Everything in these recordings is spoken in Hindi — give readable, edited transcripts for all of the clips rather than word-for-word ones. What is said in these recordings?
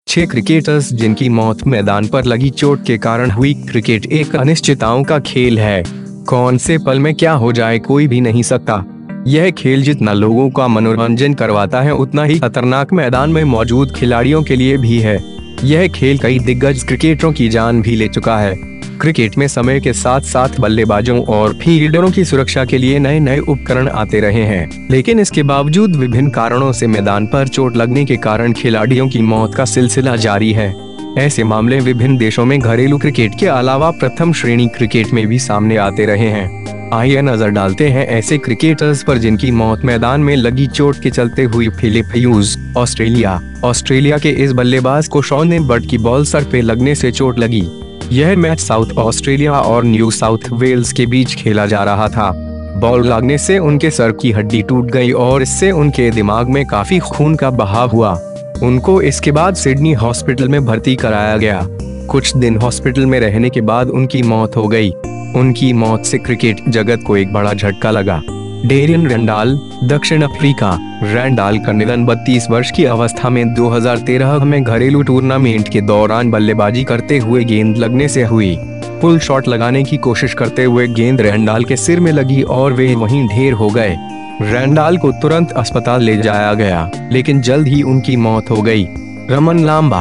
6 क्रिकेटर्स जिनकी मौत मैदान पर लगी चोट के कारण हुई। क्रिकेट एक अनिश्चितताओं का खेल है। कौन से पल में क्या हो जाए कोई भी नहीं सकता। यह खेल जितना लोगों का मनोरंजन करवाता है उतना ही खतरनाक मैदान में मौजूद खिलाड़ियों के लिए भी है। यह खेल कई दिग्गज क्रिकेटरों की जान भी ले चुका है। क्रिकेट में समय के साथ साथ बल्लेबाजों और फील्डरों की सुरक्षा के लिए नए नए उपकरण आते रहे हैं, लेकिन इसके बावजूद विभिन्न कारणों से मैदान पर चोट लगने के कारण खिलाड़ियों की मौत का सिलसिला जारी है। ऐसे मामले विभिन्न देशों में घरेलू क्रिकेट के अलावा प्रथम श्रेणी क्रिकेट में भी सामने आते रहे हैं। आइए नजर डालते हैं ऐसे क्रिकेटर्स पर जिनकी मौत मैदान में लगी चोट के चलते हुई। फिलिप ह्यूज, ऑस्ट्रेलिया के इस बल्लेबाज को शॉन बट की बॉल सर पे लगने से चोट लगी। यह मैच साउथ ऑस्ट्रेलिया और न्यू साउथ वेल्स के बीच खेला जा रहा था। बॉल लगने से उनके सर की हड्डी टूट गई और इससे उनके दिमाग में काफी खून का बहाव हुआ। उनको इसके बाद सिडनी हॉस्पिटल में भर्ती कराया गया। कुछ दिन हॉस्पिटल में रहने के बाद उनकी मौत हो गई। उनकी मौत से क्रिकेट जगत को एक बड़ा झटका लगा। डेरियन रैंडाल, दक्षिण अफ्रीका। रैंडाल का निधन 32 वर्ष की अवस्था में 2013 में घरेलू टूर्नामेंट के दौरान बल्लेबाजी करते हुए गेंद लगने से हुई। पुल शॉट लगाने की कोशिश करते हुए गेंद रैंडाल के सिर में लगी और वे वहीं ढेर हो गए। रैंडाल को तुरंत अस्पताल ले जाया गया, लेकिन जल्द ही उनकी मौत हो गई। रमन लांबा,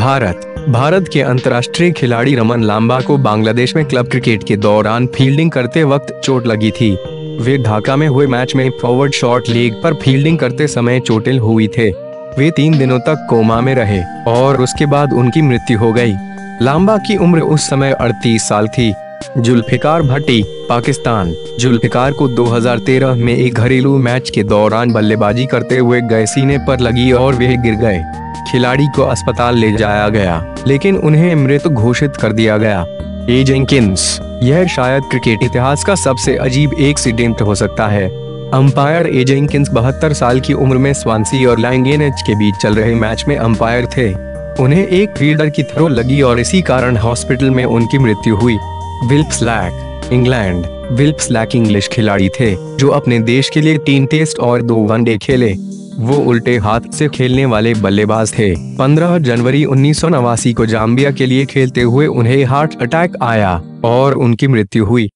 भारत के अंतर्राष्ट्रीय खिलाड़ी रमन लांबा को बांग्लादेश में क्लब क्रिकेट के दौरान फील्डिंग करते वक्त चोट लगी थी। वे ढाका में हुए मैच में फॉरवर्ड शॉर्ट लेग पर फील्डिंग करते समय चोटिल हुई थे। वे 3 दिनों तक कोमा में रहे और उसके बाद उनकी मृत्यु हो गई। लांबा की उम्र उस समय 38 साल थी। जुल्फिकार भट्टी, पाकिस्तान। जुल्फिकार को 2013 में एक घरेलू मैच के दौरान बल्लेबाजी करते हुए गए सीने पर लगी और वे गिर गए। खिलाड़ी को अस्पताल ले जाया गया, लेकिन उन्हें मृत घोषित कर दिया गया। ए जेंकिंस, यह शायद क्रिकेट इतिहास का सबसे अजीब एक्सीडेंट हो सकता है। अंपायर ए जेंकिंस 72 साल की उम्र में स्वांसी और लैंगेनेच के बीच चल रहे मैच में अंपायर थे। उन्हें एक फील्डर की थ्रो लगी और इसी कारण हॉस्पिटल में उनकी मृत्यु हुई। Wilf Slack, England. Wilf Slack English खिलाड़ी थे जो अपने देश के लिए 3 टेस्ट और 2 वनडे खेले। वो उल्टे हाथ से खेलने वाले बल्लेबाज थे। 15 जनवरी 1989 को जाम्बिया के लिए खेलते हुए उन्हें हार्ट अटैक आया और उनकी मृत्यु हुई।